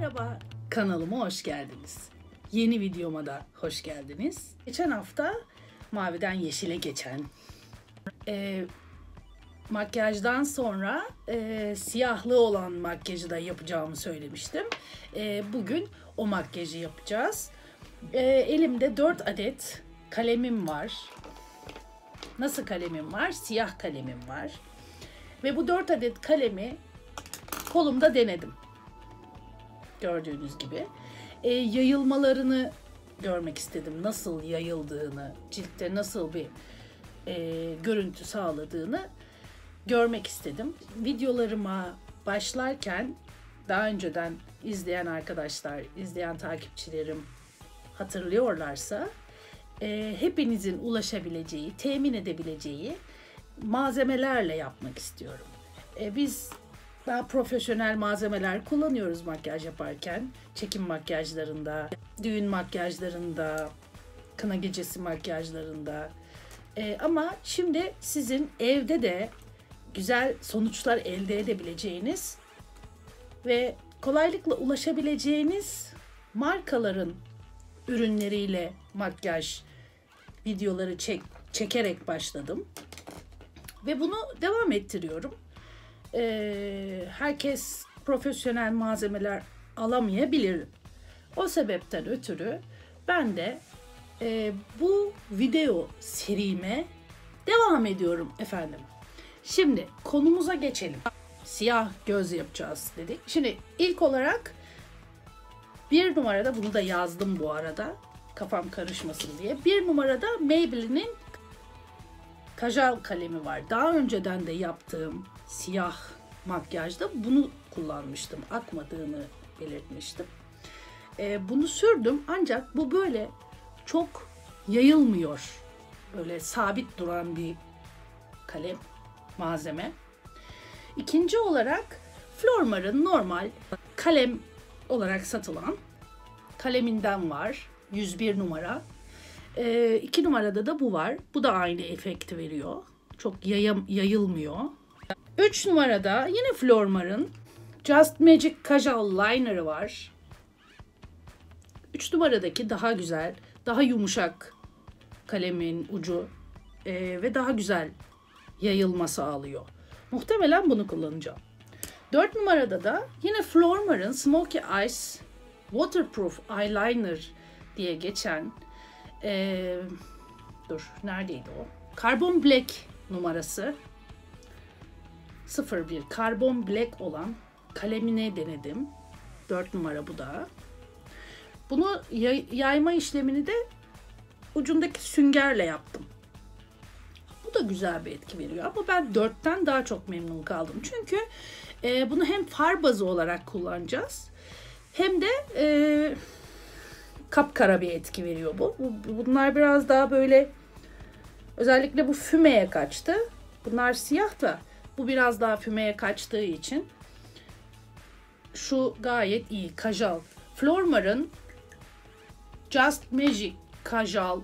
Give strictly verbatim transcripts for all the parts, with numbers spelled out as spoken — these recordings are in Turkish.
Merhaba, kanalıma hoş geldiniz. Yeni videoma da hoş geldiniz. Geçen hafta maviden yeşile geçen e, makyajdan sonra e, siyahlı olan makyajı da yapacağımı söylemiştim. E, bugün o makyajı yapacağız. E, elimde dört adet kalemim var. Nasıl kalemim var? Siyah kalemim var. Ve bu dört adet kalemi kolumda denedim. Gördüğünüz gibi. E, yayılmalarını görmek istedim. Nasıl yayıldığını, ciltte nasıl bir e, görüntü sağladığını görmek istedim. Videolarıma başlarken daha önceden izleyen arkadaşlar, izleyen takipçilerim hatırlıyorlarsa e, hepinizin ulaşabileceği, temin edebileceği malzemelerle yapmak istiyorum. E, biz daha profesyonel malzemeler kullanıyoruz makyaj yaparken. Çekim makyajlarında, düğün makyajlarında, kına gecesi makyajlarında. E, ama şimdi sizin evde de güzel sonuçlar elde edebileceğiniz ve kolaylıkla ulaşabileceğiniz markaların ürünleriyle makyaj videoları çek, çekerek başladım. Ve bunu devam ettiriyorum. Ee, herkes profesyonel malzemeler alamayabilir. O sebepten ötürü ben de e, bu video serime devam ediyorum efendim. Şimdi konumuza geçelim. Siyah göz yapacağız dedik. Şimdi ilk olarak bir numarada, bunu da yazdım bu arada kafam karışmasın diye. Bir numarada Maybelline'in kajal kalemi var. Daha önceden de yaptığım siyah makyajda bunu kullanmıştım. Akmadığını belirtmiştim. Ee, bunu sürdüm ancak bu böyle çok yayılmıyor. Böyle sabit duran bir kalem, malzeme. İkinci olarak Flormar'ın normal kalem olarak satılan kaleminden var. yüz bir numara. E, iki numarada da bu var. Bu da aynı efekti veriyor. Çok yayam, yayılmıyor. üç numarada yine Flormar'ın Just Magic Kajal Liner'ı var. üç numaradaki daha güzel, daha yumuşak kalemin ucu e, ve daha güzel yayılma sağlıyor. Muhtemelen bunu kullanacağım. dört numarada da yine Flormar'ın Smoky Eyes Waterproof Eyeliner diye geçen Ee, dur neredeydi o? Carbon Black numarası sıfır bir Carbon Black olan kalemine denedim. dört numara bu da. Bunu yay, yayma işlemini de ucundaki süngerle yaptım. Bu da güzel bir etki veriyor ama ben dörtten daha çok memnun kaldım. Çünkü e, bunu hem far bazı olarak kullanacağız hem de e, kapkara bir etki veriyor bu. Bunlar biraz daha böyle, özellikle bu fümeye kaçtı. Bunlar siyah da bu biraz daha fümeye kaçtığı için şu gayet iyi. Kajal. Flormar'ın Just Magic Kajal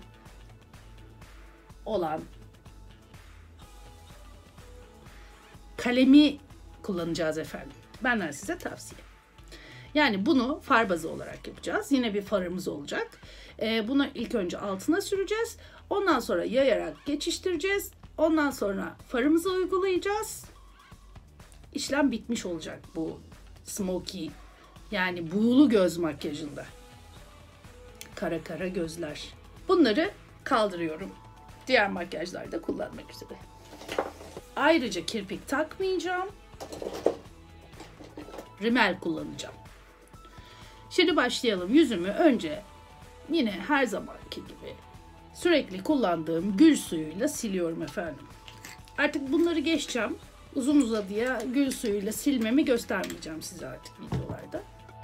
olan kalemi kullanacağız efendim. Benden size tavsiye. Yani bunu far bazı olarak yapacağız. Yine bir farımız olacak. Ee, bunu ilk önce altına süreceğiz. Ondan sonra yayarak geçiştireceğiz. Ondan sonra farımızı uygulayacağız. İşlem bitmiş olacak bu smoky, yani buğulu göz makyajında. Kara kara gözler. Bunları kaldırıyorum. Diğer makyajlarda kullanmak üzere. Ayrıca kirpik takmayacağım. Rimel kullanacağım. Şimdi başlayalım. Yüzümü önce yine her zamanki gibi sürekli kullandığım gül suyuyla siliyorum efendim. Artık bunları geçeceğim. Uzun uzadıya gül suyuyla silmemi göstermeyeceğim size artık videolarda.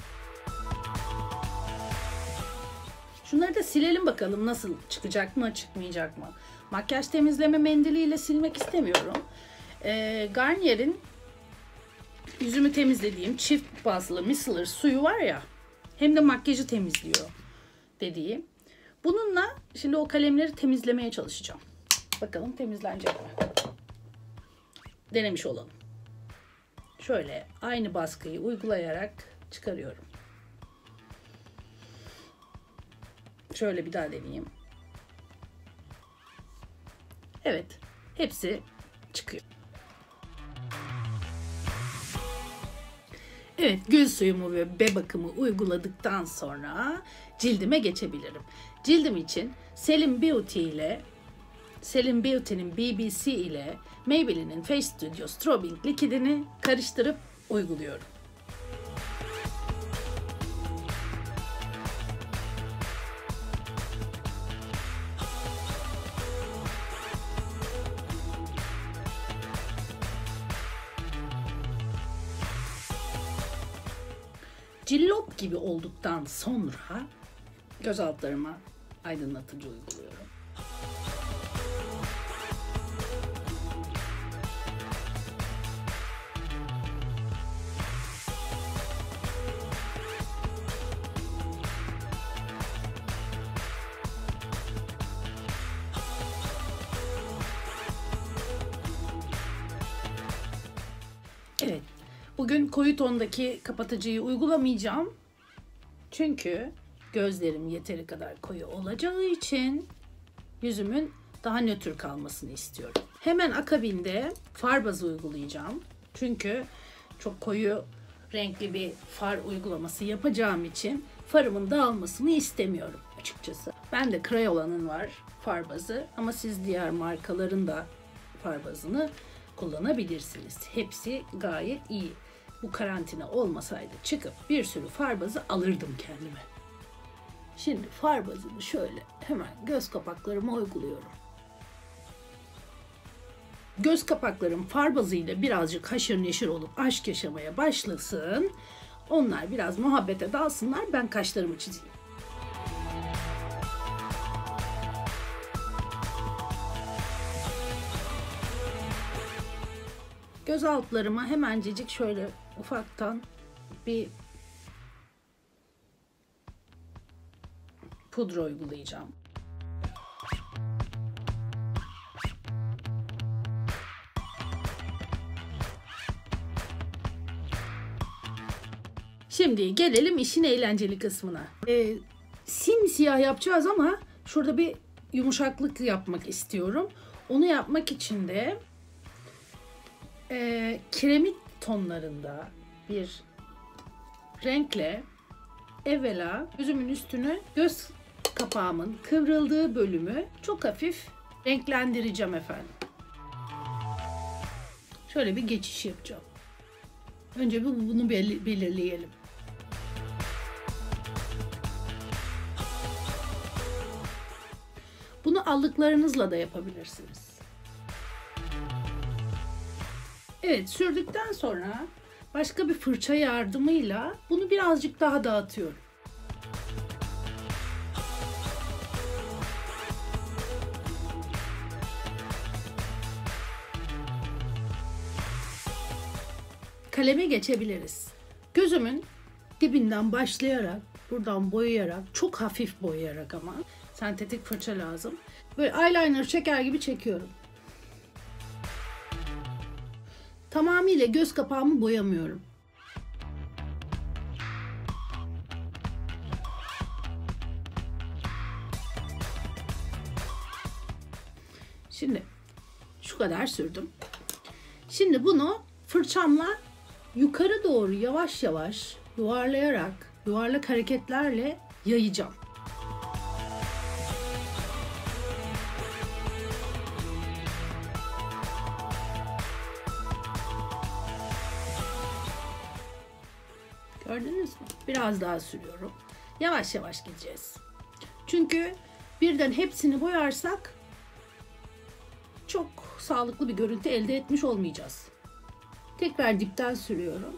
Şunları da silelim bakalım nasıl çıkacak mı çıkmayacak mı. Makyaj temizleme mendiliyle silmek istemiyorum. Ee, Garnier'in yüzümü temizlediğim çift bazlı micellar suyu var ya, hem de makyajı temizliyor dediğim. Bununla şimdi o kalemleri temizlemeye çalışacağım. Bakalım temizlenecek mi? Denemiş olalım. Şöyle aynı baskıyı uygulayarak çıkarıyorum. Şöyle bir daha deneyeyim. Evet, hepsi çıkıyor. Evet, gül suyumu ve B bakımı uyguladıktan sonra cildime geçebilirim. Cildim için Celine Beauty ile Celine Beauty'nin B B C ile Maybelline'in Face Studio Strobing likidini karıştırıp uyguluyorum. Cillop gibi olduktan sonra göz altlarıma aydınlatıcı uyguluyorum. Evet, bugün koyu tondaki kapatıcıyı uygulamayacağım. Çünkü gözlerim yeteri kadar koyu olacağı için yüzümün daha nötr kalmasını istiyorum. Hemen akabinde far bazı uygulayacağım. Çünkü çok koyu renkli bir far uygulaması yapacağım için farımın dağılmasını istemiyorum açıkçası. Ben de Crayola'nın var far bazı ama siz diğer markaların da far bazını kullanabilirsiniz. Hepsi gayet iyi. Bu karantina olmasaydı çıkıp bir sürü far bazı alırdım kendime. Şimdi far bazını şöyle hemen göz kapaklarıma uyguluyorum. Göz kapaklarım far bazıyla birazcık haşır neşir olup aşk yaşamaya başlasın. Onlar biraz muhabbete dalsınlar, ben kaşlarımı çizeyim. Göz altlarıma hemencecik şöyle ufaktan bir pudra uygulayacağım. Şimdi gelelim işin eğlenceli kısmına. Ee, simsiyah yapacağız ama şurada bir yumuşaklık yapmak istiyorum. Onu yapmak için de e, kiremit tonlarında bir renkle evvela gözümün üstünü, göz kapağımın kıvrıldığı bölümü çok hafif renklendireceğim efendim. Şöyle bir geçiş yapacağım. Önce bir bunu belirleyelim. Bunu allıklarınızla da yapabilirsiniz. Evet, sürdükten sonra başka bir fırça yardımıyla bunu birazcık daha dağıtıyorum. Kaleme geçebiliriz. Gözümün dibinden başlayarak, buradan boyayarak, çok hafif boyayarak ama sentetik fırça lazım. Böyle eyeliner çeker gibi çekiyorum. Tamamıyla göz kapağımı boyamıyorum. Şimdi şu kadar sürdüm. Şimdi bunu fırçamla yukarı doğru yavaş yavaş yuvarlayarak, yuvarlak hareketlerle yayacağım. Gördünüz mü? Biraz daha sürüyorum. Yavaş yavaş gideceğiz. Çünkü birden hepsini boyarsak çok sağlıklı bir görüntü elde etmiş olmayacağız. Tekrar dipten sürüyorum.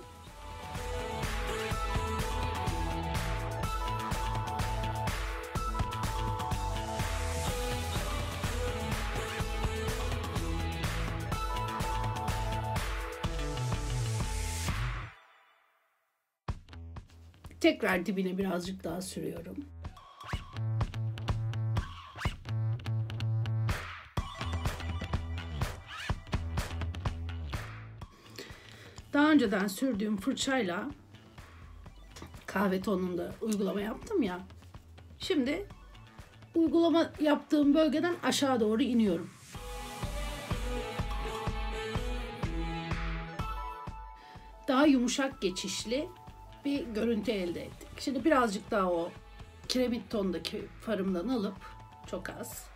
Tekrar dibine birazcık daha sürüyorum. Daha önceden sürdüğüm fırçayla kahve tonunda uygulama yaptım ya. Şimdi uygulama yaptığım bölgeden aşağı doğru iniyorum. Daha yumuşak geçişli bir görüntü elde ettik. Şimdi birazcık daha o kiremit tondaki farımdan alıp, çok az,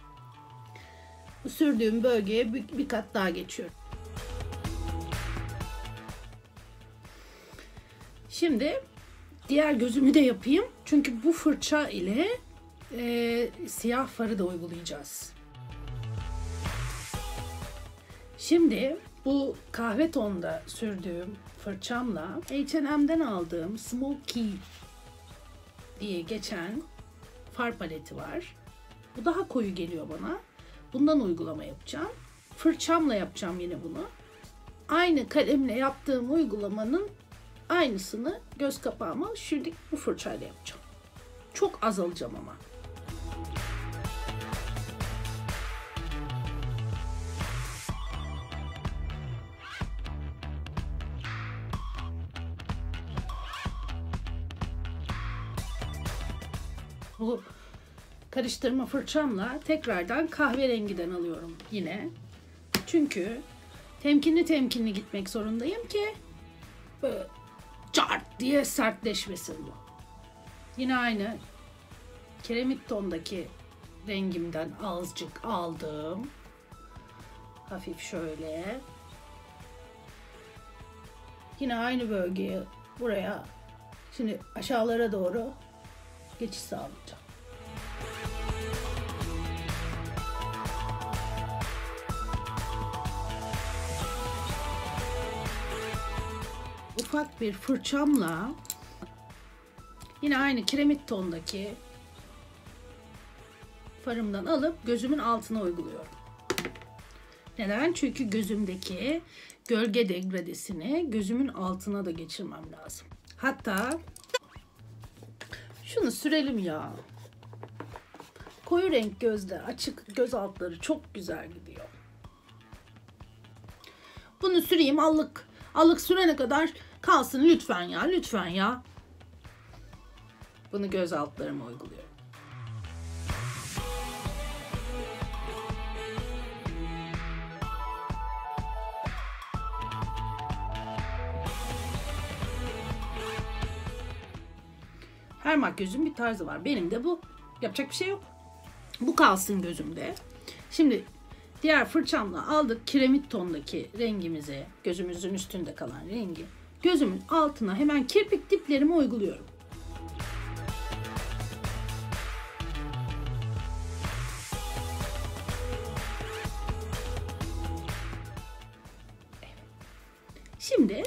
bu sürdüğüm bölgeye bir, bir kat daha geçiyorum. Şimdi diğer gözümü de yapayım. Çünkü bu fırça ile e, siyah farı da uygulayacağız. Şimdi bu kahve tonda sürdüğüm fırçamla H and M'den aldığım Smoky diye geçen far paleti var. Bu daha koyu geliyor bana. Bundan uygulama yapacağım. Fırçamla yapacağım yine bunu. Aynı kalemle yaptığım uygulamanın aynısını göz kapağıma şimdi bu fırçayla yapacağım. Çok az alacağım ama. Bu karıştırma fırçamla tekrardan kahverengiden alıyorum yine. Çünkü temkinli temkinli gitmek zorundayım ki böyle cart diye sertleşmesin bu. Yine aynı kiremit tondaki rengimden azıcık aldım. Hafif şöyle. Yine aynı bölgeye, buraya, şimdi aşağılara doğru geçiş sağlayacağım. Ufak bir fırçamla yine aynı kiremit tondaki farımdan alıp gözümün altına uyguluyorum. Neden? Çünkü gözümdeki gölge degradesini gözümün altına da geçirmem lazım. Hatta şunu sürelim ya. Koyu renk gözde açık göz altları çok güzel gidiyor. Bunu süreyim, allık allık sürene kadar kalsın lütfen ya, lütfen ya. Bunu göz altlarıma uyguluyorum. Her makyajın bir tarzı var. Benim de bu. Yapacak bir şey yok. Bu kalsın gözümde. Şimdi diğer fırçamla aldık kiremit tondaki rengimizi, gözümüzün üstünde kalan rengi gözümün altına hemen kirpik diplerime uyguluyorum. Şimdi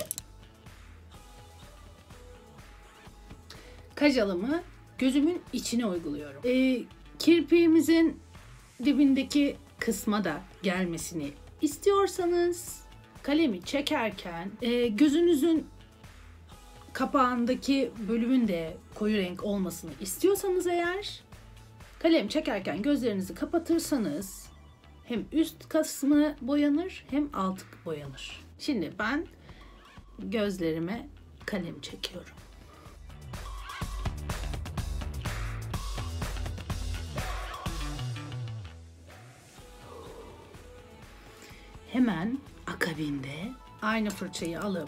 kajalımı gözümün içine uyguluyorum. Ee, kirpiğimizin dibindeki kısma da gelmesini istiyorsanız kalemi çekerken e, gözünüzün kapağındaki bölümün de koyu renk olmasını istiyorsanız eğer kalem çekerken gözlerinizi kapatırsanız hem üst kısmı boyanır hem alt boyanır. Şimdi ben gözlerime kalem çekiyorum. Hemen akabinde aynı fırçayı alıp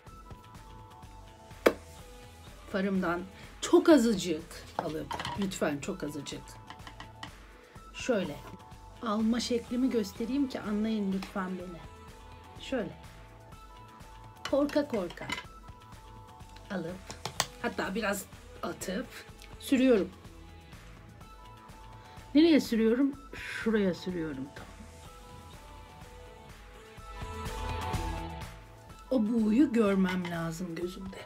farımdan çok azıcık alıp, lütfen çok azıcık, şöyle alma şeklimi göstereyim ki anlayın lütfen beni. Şöyle korka korka alıp, hatta biraz atıp sürüyorum. Nereye sürüyorum? Şuraya sürüyorum. Tamam. O buğuyu görmem lazım gözümde.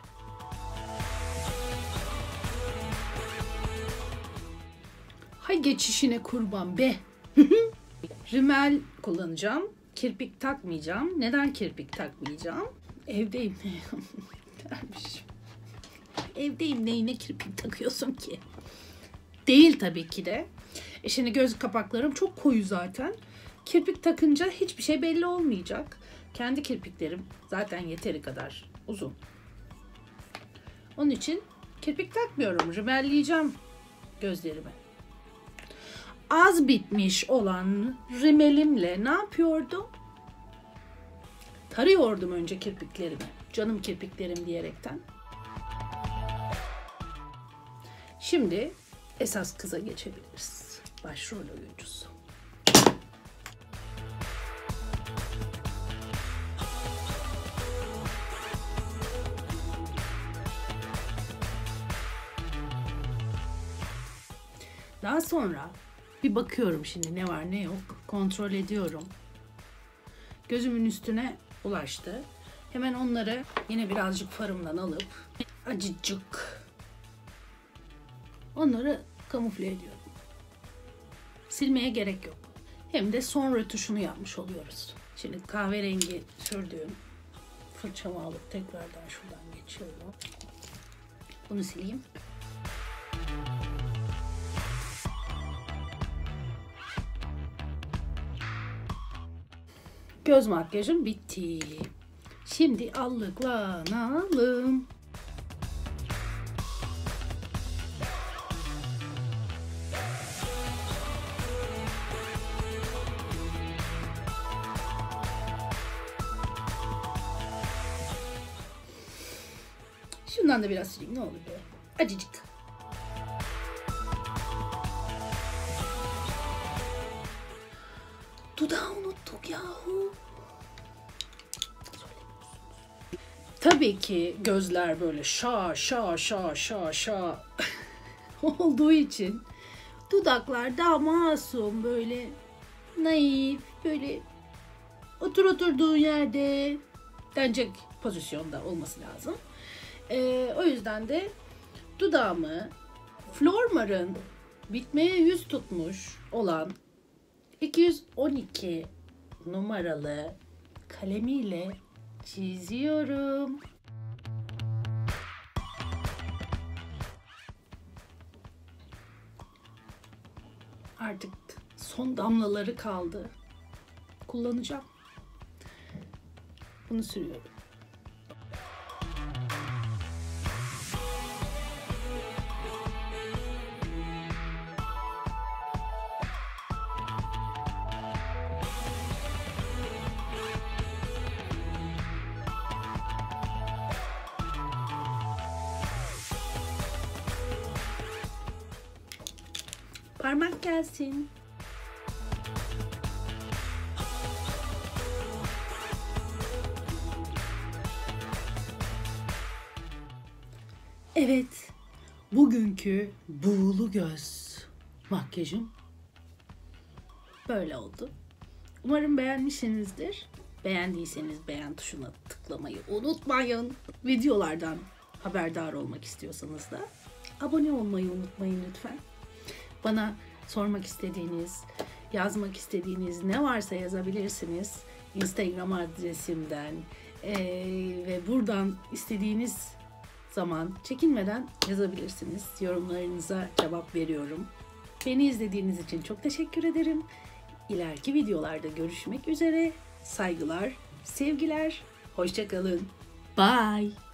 Hay geçişine kurban be. Rimel kullanacağım. Kirpik takmayacağım. Neden kirpik takmayacağım? Evdeyim. Dermişim. Evdeyim, neyine kirpik takıyorsun ki? Değil tabii ki de. E şimdi göz kapaklarım çok koyu zaten. Kirpik takınca hiçbir şey belli olmayacak. Kendi kirpiklerim zaten yeteri kadar uzun. Onun için kirpik takmıyorum. Rimelleyeceğim gözlerimi. az bitmiş olan rimelimle ne yapıyordum? Tarıyordum önce kirpiklerimi. Canım kirpiklerim diyerekten. Şimdi esas kıza geçebiliriz. Başrol oyuncusu. Daha sonra bir bakıyorum şimdi ne var ne yok. Kontrol ediyorum. Gözümün üstüne ulaştı. Hemen onları yine birazcık farımdan alıp acıcık onları kamufle ediyorum. Silmeye gerek yok. Hem de son rötuşunu yapmış oluyoruz. Şimdi kahverengi sürdüğüm fırçamı alıp tekrardan şuradan geçiyorum. Bunu sileyim. Göz makyajım bitti. Şimdi allıklanalım. Şundan da biraz sileyim ne olur be. Acıcık. Dudağı unuttuk yahu. Tabii ki gözler böyle şa şa şa şa şa olduğu için dudaklar daha masum, böyle naif, böyle otur oturduğu yerde denecek pozisyonda olması lazım. Ee, o yüzden de dudağımı Flormar'ın bitmeye yüz tutmuş olan iki yüz on iki numaralı kalemiyle çiziyorum. Artık son damlaları kaldı. Kullanacağım. Bunu sürüyorum. Parmak gelsin. Evet, bugünkü buğulu göz makyajım böyle oldu. Umarım beğenmişsinizdir. Beğendiyseniz beğen tuşuna tıklamayı unutmayın. Videolardan haberdar olmak istiyorsanız da abone olmayı unutmayın lütfen. Bana sormak istediğiniz, yazmak istediğiniz ne varsa yazabilirsiniz. Instagram adresimden ee, ve buradan istediğiniz zaman çekinmeden yazabilirsiniz. Yorumlarınıza cevap veriyorum. Beni izlediğiniz için çok teşekkür ederim. İleriki videolarda görüşmek üzere. Saygılar, sevgiler, hoşça kalın. Bye.